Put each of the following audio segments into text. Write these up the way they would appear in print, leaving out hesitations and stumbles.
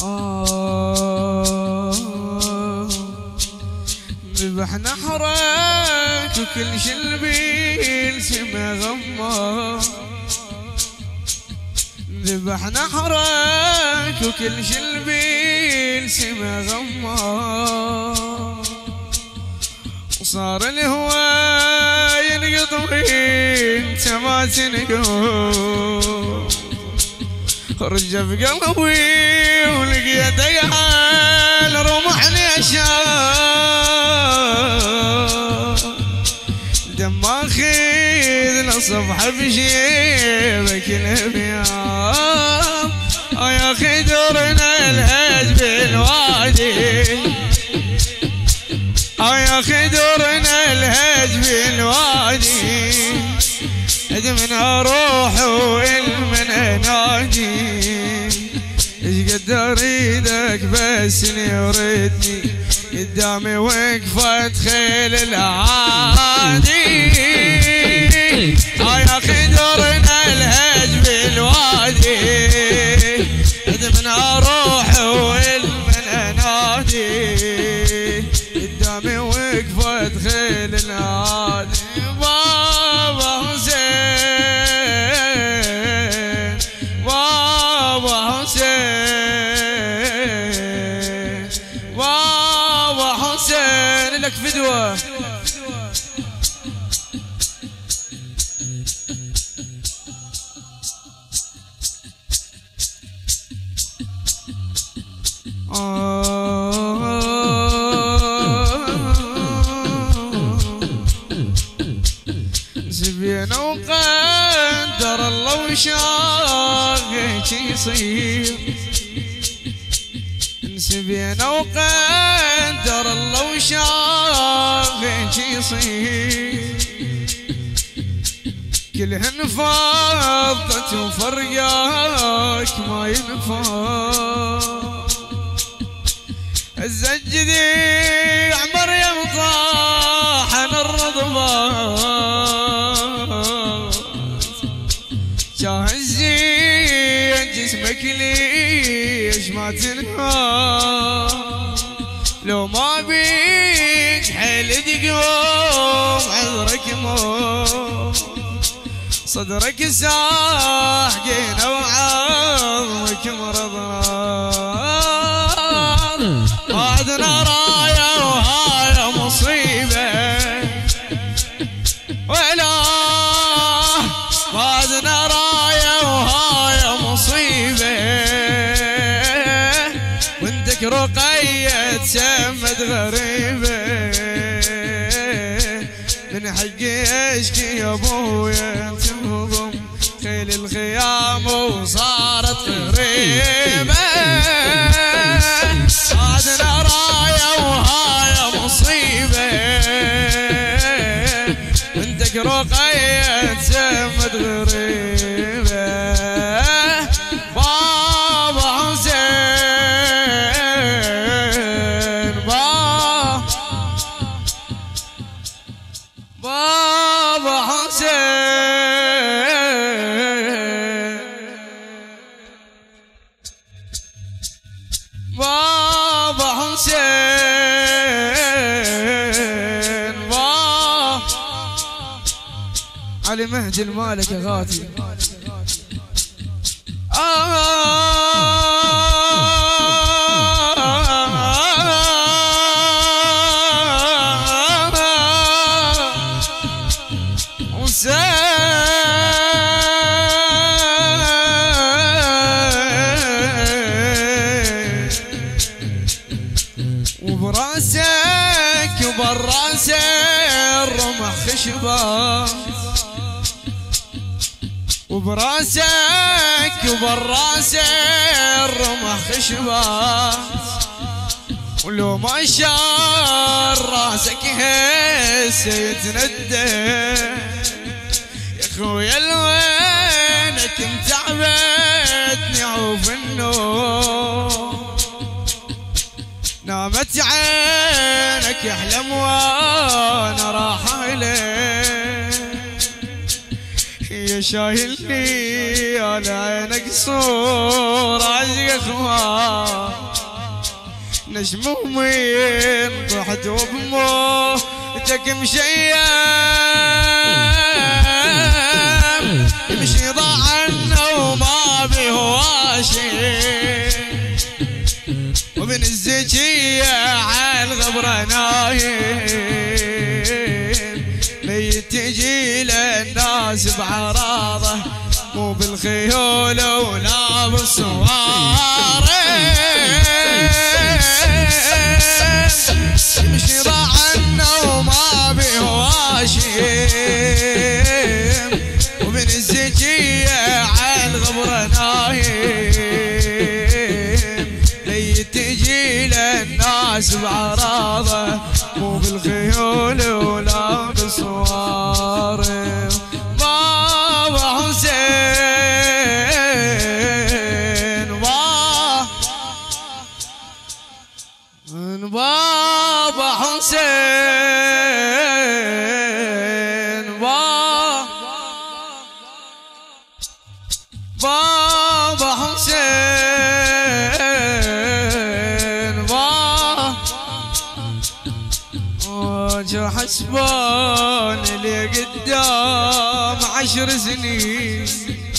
ذبح نحرك وكل شلبي سما غمار، ذبح نحرك وكل شلبي سما غمار، وصار الهوى ينقضي انت ما تنقض، رجع في قلبي ولقيت يعال رمحني اشار، دم اخذ لصبح بجيبك الابيض، يا اخي دورنا الهج بالوادي، يا اخي دورنا الهج بالوادي، من اروح والمن انادي، ايش قد اريدك بس يردني، قدامي وقفت خيل العادي، يا اخي دورنا الهج بالوادي، من اروح والمن انادي، قدامي وقفت خيل العادي، بابا حسين بابا حسين بابا حسين لك فدوة. زبينا وقدر الله وشاء هيك يصير، زبينا وقدر الله وشاء هيك يصير، كلهن فاضت وفرقاك ما ينفع، الزجدي عمر يمطاحن الرضبات، شاهزين جسمك ليش ما تنهار، لو ما بيك حيل تقوم عذرك موت، صدرك ساحقين وعظمك مرضنار، بعدنا راية وهاي مصيبة ولا بعدنا راية وهاي مصيبة، وانتك رقية تسمد غريبة، من حقي اشكي يا ابويا تهضم خيل الخيام وصارت غريبة، بعدنا راية وهاي مصيبة، وانتك رقية تسمد غريبة، بابا حسين بابا حسين بابا حسين علي مهدي المالك يا غاتي. وبراسك وبراسك الرمح خشبة، وبراسك وبراسك الرمح خشبة، ولو ما شار راسك هسه يتندى، يا خويا لوينك متعبتني عوف النوم، نامت عينك يحلم وانا راح اليك، يا وشايلني على عينك صورة عشق اخوان نجمومين ضحت وبموتك مشيم يمشي ضاع عنا وما به واشي ومن الزكية عالغبرة نايم ميت تجي للناس بعراضه مو بالخيول ولا بالصوارم يمشي ضاع عنا وما به واشيم ومن الزكية عالغبرة نايم ميت تجي للناس بعراضه مو بالخيول ولا بالصوارم بابا حسين بابا حسين بابا حسين جو حسبان اللي قدام 10 سنين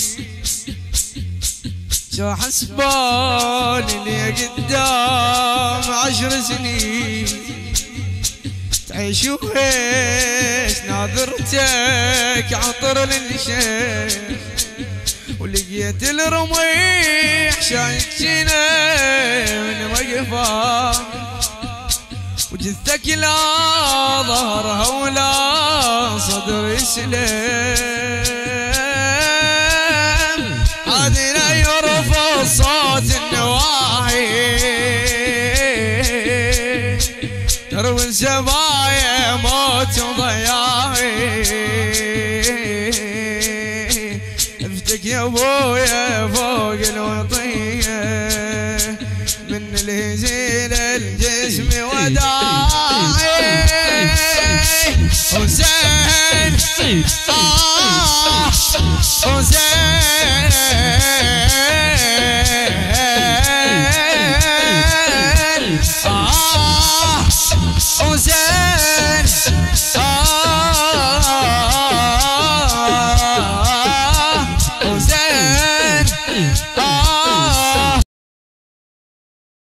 جو حسبان اللي قدام 10 سنين تعيش وهيش ناظرتك عطر للشيخ ولقيت الرميح شايك من وقفه وجثك لا ظهرها ولا صدر يسلم عادنا يرفع صوت النواحي تروي الزبايا موت وضياعي افتك يا ابويا فوق الوطيه من الهزيل الجسم وداعي حسين